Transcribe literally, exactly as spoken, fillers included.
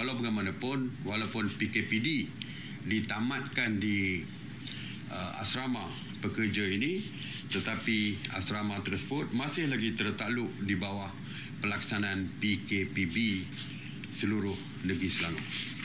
walau bagaimanapun, walaupun P K P D ditamatkan di uh, asrama pekerja ini, tetapi asrama tersebut masih lagi tertakluk di bawah pelaksanaan P K P B seluruh negeri Selangor.